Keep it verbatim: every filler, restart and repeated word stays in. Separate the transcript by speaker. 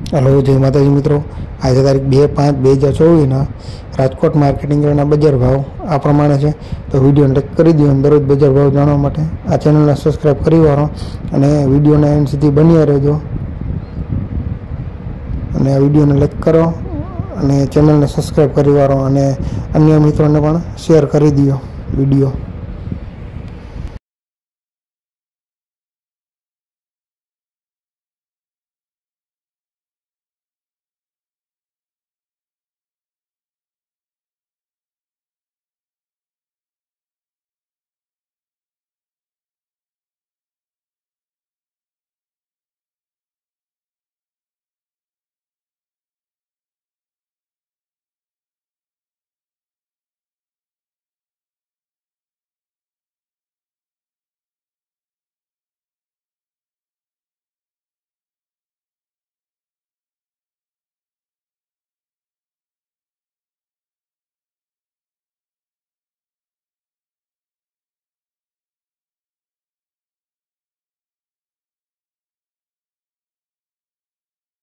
Speaker 1: Hello, જય માતાજી મિત્રો। આજે તારીખ બે પાંચ બે હજાર ચોવીસના રાજકોટ માર્કેટિંગ યાર્ડના બજાર ભાવ આ પ્રમાણે છે। તો વિડીયોને લાઈક કરી દો અને દરરોજ બજાર ભાવ જાણવા માટે આ ચેનલને સબસ્ક્રાઈબ કરી વાળો અને વિડીયોના એન્ડ સુધી બન્યા રહેજો અને આ વિડીયોને લાઈક કરો અને ચેનલને સબસ્ક્રાઈબ કરી વાળો અને અન્ય મિત્રોને પણ શેર કરી દો વિડીયો।